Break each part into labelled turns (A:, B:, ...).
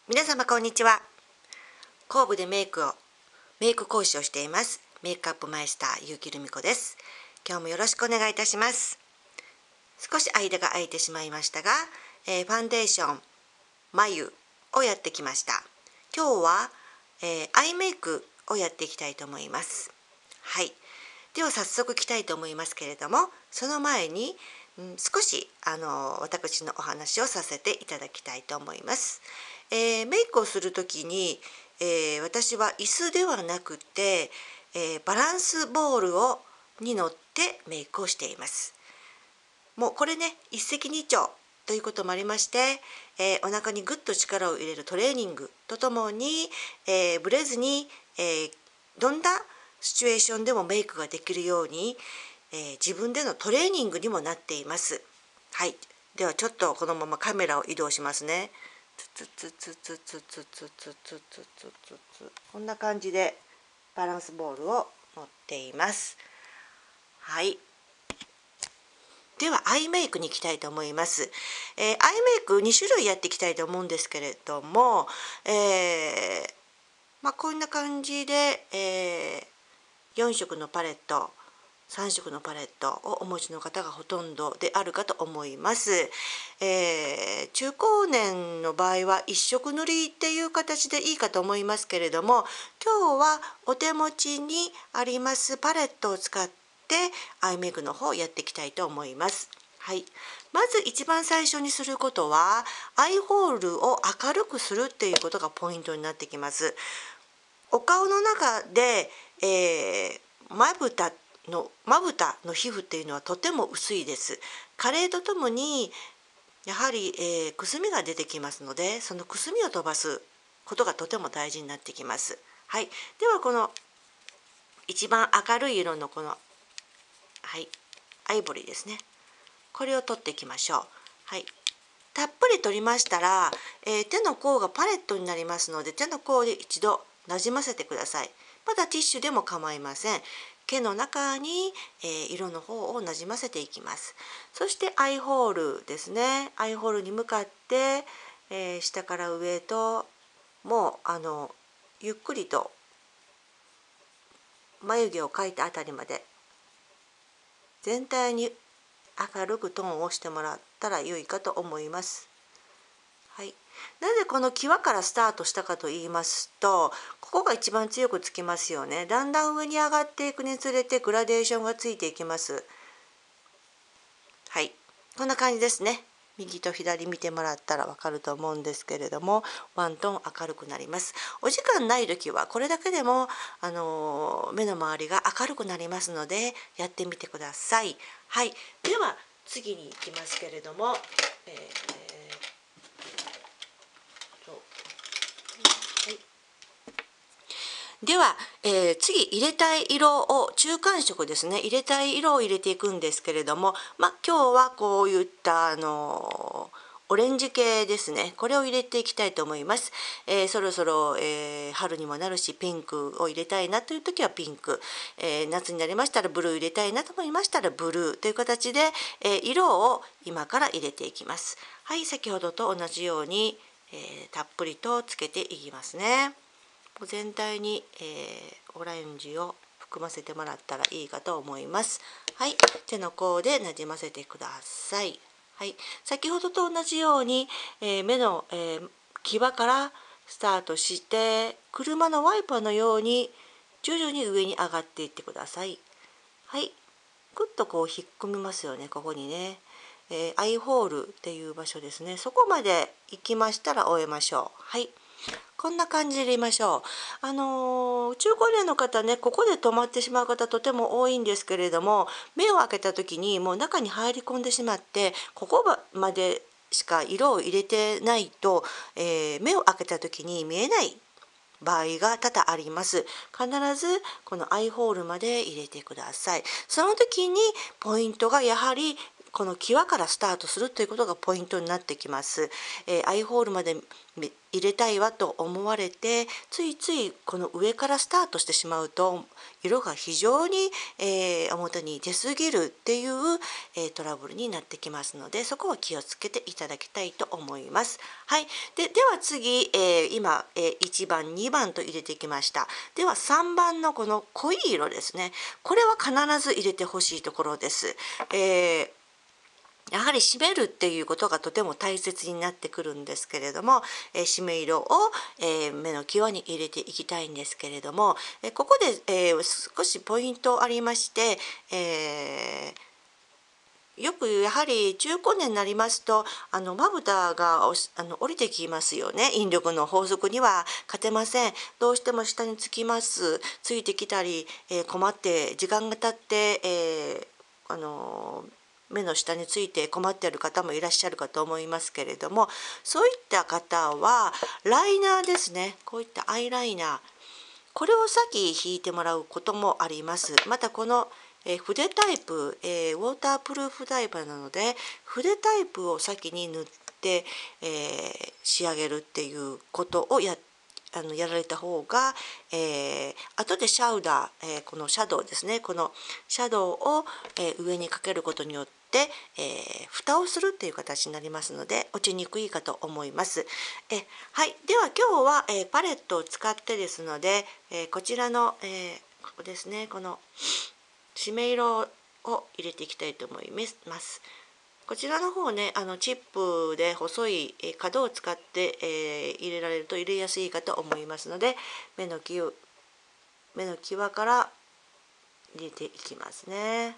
A: 皆様こんにちは。神戸でメイク講師をしていますメイクアップマイスター結城留美子です。今日もよろしくお願いいたします。少し間が空いてしまいましたが、ファンデーション、眉をやってきました。今日は、アイメイクをやっていきたいと思います。はい。では早速いきたいと思いますけれども、その前に、少し私のお話をさせていただきたいと思います。メイクをするときに、私は椅子ではなくて、バランスボールに乗ってメイクをしています。もうこれね、一石二鳥ということもありまして、お腹にぐっと力を入れるトレーニングとともに、ブレずに、どんなシチュエーションでもメイクができるように、自分でのトレーニングにもなっています。はい。ではちょっとこのままカメラを移動しますね。こんな感じでバランスボールを持っています。はい。ではアイメイクに行きたいと思います。アイメイク2種類やっていきたいと思うんですけれども、こんな感じで、4色のパレット、3色のパレットをお持ちの方がほとんどであるかと思います。中高年の場合は1色塗りっていう形でいいかと思いますけれども、今日はお手持ちにありますパレットを使ってアイメイクの方をやっていきたいと思います。はい、まず一番最初にすることはアイホールを明るくするっていうことがポイントになってきます。お顔の中で、まぶたの皮膚っていうのはとても薄いです。加齢とともにやはり、くすみが出てきますので、そのくすみを飛ばすことがとても大事になってきます。はい、ではこの一番明るい色のこの、はい、アイボリーですね。これを取っていきましょう。はい、たっぷり取りましたら、手の甲がパレットになりますので、手の甲で一度なじませてください。まだティッシュでも構いません。毛の中に、色の方をなじませていきます。そしてアイホールですね。アイホールに向かって、下から上ともうゆっくりと眉毛を描いたあたりまで全体に明るくトーンをしてもらったら良いかと思います。はい、なぜこの際からスタートしたかと言いますと、ここが一番強くつきますよね。だんだん上に上がっていくにつれてグラデーションがついていきます。はい、こんな感じですね。右と左見てもらったらわかると思うんですけれども、ワントーン明るくなります。お時間ない時はこれだけでも、目の周りが明るくなりますのでやってみてください。はい、では次に行きますけれども、では、次入れたい色を中間色ですね、入れたい色を入れていくんですけれども、今日はこういったオレンジ系ですね、これを入れていきたいと思います。そろそろ、春にもなるしピンクを入れたいなという時はピンク、夏になりましたらブルー入れたいなと思いましたらブルーという形で、色を今から入れていきます。はい、先ほどと同じように、たっぷりとつけていきますね。全体に、オレンジを含ませてもらったらいいかと思います。はい、手の甲でなじませてください。はい、先ほどと同じように、目の、際からスタートして車のワイパーのように徐々に上に上がっていってください。はい、ぐっとこう引っ込みますよね、ここにね。アイホールっていう場所ですね。そこまで行きましたら終えましょう。はい。こんな感じで入れましょう。中高年の方ね、ここで止まってしまう方とても多いんですけれども、目を開けた時にもう中に入り込んでしまって、ここまでしか色を入れてないと、目を開けた時に見えない場合が多々あります。必ずこのアイホールまで入れてください。その時にポイントがやはりこの際からスタートするということがポイントになってきます。アイホールまで入れたいわと思われて、ついついこの上からスタートしてしまうと色が非常に、表に出過ぎるっていう、トラブルになってきますので、そこは気をつけていただきたいと思います。はい、では次、今、1番2番と入れてきました。では3番のこの濃い色ですね。これは必ず入れてほしいところです。やはり締めるっていうことがとても大切になってくるんですけれども、締め色を、目の際に入れていきたいんですけれども、ここで、少しポイントありまして、よくやはり中高年になりますとまぶたが降りてきますよね。引力の法則には勝てません。どうしても下につきます。ついてきたり、困って時間が経って、目の下について困っている方もいらっしゃるかと思いますけれども、そういった方はライナーですね。こういったアイライナー、これを先引いてもらうこともあります。またこの筆タイプ、ウォータープルーフタイプなので筆タイプを先に塗って、仕上げるっていうことをやられた方が、後でシャウダー、このシャドウですね、このシャドウを、上にかけることによって、蓋をするっていう形になりますので落ちにくいかと思います。はい、では今日は、パレットを使ってですので、こちらの、ここですね、この締め色を入れていきたいと思います。こちらの方ね、チップで細い角を使って、入れられると入れやすいかと思いますので、目の際から入れていきますね。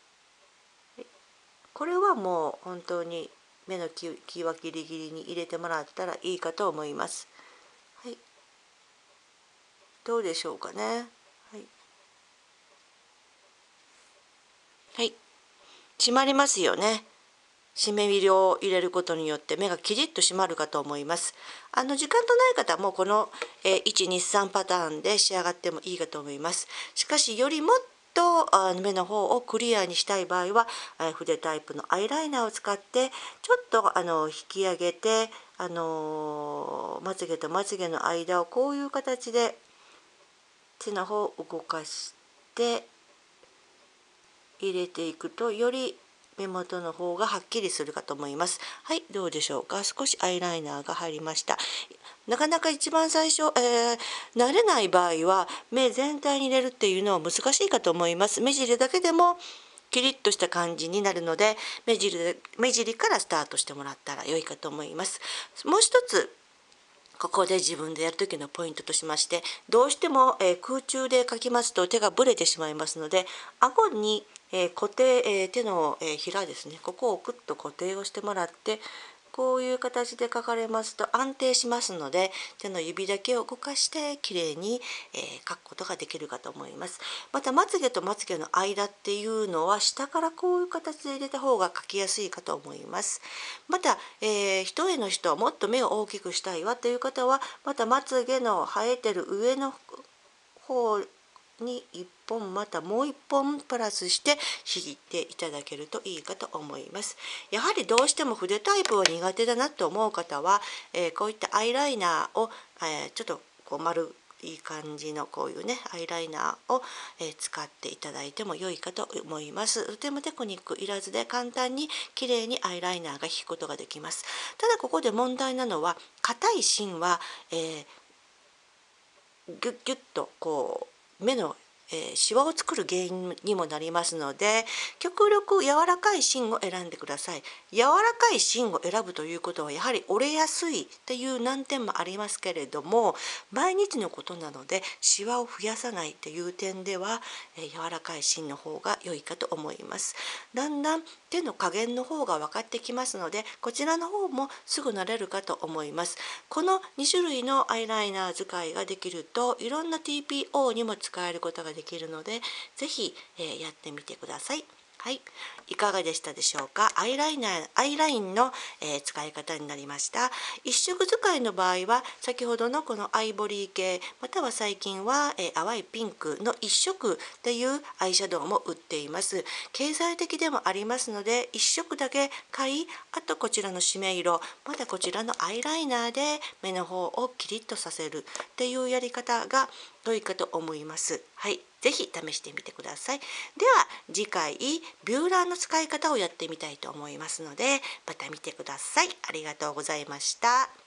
A: これはもう本当に目の際ギリギリに入れてもらったらいいかと思います。はい、どうでしょうかね。はい、はい、締まりますよね。締め色を入れることによって目がキリッと締まるかと思います。時間とない方はもうこの、123パターンで仕上がってもいいかと思います。しかしよりもっと目の方をクリアにしたい場合は筆タイプのアイライナーを使ってちょっと引き上げて、まつげとまつげの間をこういう形で手の方を動かして入れていくとより目元の方がはっきりするかと思います。はい、どうでしょうか。少しアイライナーが入りました。なかなか一番最初、慣れない場合は目全体に入れるっていうのは難しいかと思います。目尻だけでもキリッとした感じになるので目尻からスタートしてもらったら良いかと思います。もう一つここで自分でやる時のポイントとしまして、どうしても、空中で描きますと手がぶれてしまいますので、顎に、固定、手の、ひらですね、ここをクッと固定をしてもらって、こういう形で描かれますと安定しますので、手の指だけを動かしてきれいに、描くことができるかと思います。またまつげとまつげの間っていうのは下からこういう形で入れた方が描きやすいかと思います。また、一重の人もっと目を大きくしたいわという方はまたまつげの生えてる上の方に1本またもう1本プラスして引いていただけるといいかと思います。やはりどうしても筆タイプは苦手だなと思う方は、こういったアイライナーを、ちょっとこう丸いい感じのこういうねアイライナーを、使っていただいても良いかと思います。とてもテクニックいらずで簡単に綺麗にアイライナーが引くことができます。ただここで問題なのは硬い芯は、ギュッギュッとこう目のシワを作る原因にもなりますので、極力柔らかい芯を選んでください。柔らかい芯を選ぶということはやはり折れやすいっていう難点もありますけれども、毎日のことなのでシワを増やさないという点では柔らかい芯の方が良いかと思います。だんだん手の加減の方が分かってきますので、こちらの方もすぐ慣れるかと思います。この2種類のアイライナー使いができるといろんな TPO にも使えることができるので、ぜひ、やってみてください。 はい、いかがでしたでしょうか。アイラインの、使い方になりました。一色使いの場合は先ほどのこのアイボリー系、または最近は、淡いピンクの一色っていうアイシャドウも売っています。経済的でもありますので、一色だけ買い、あとこちらの締め色、またこちらのアイライナーで目の方をキリッとさせるっていうやり方が良いかと思います。はい、ぜひ試してみてください。では次回ビューラーの使い方をやってみたいと思いますので、また見てください。ありがとうございました。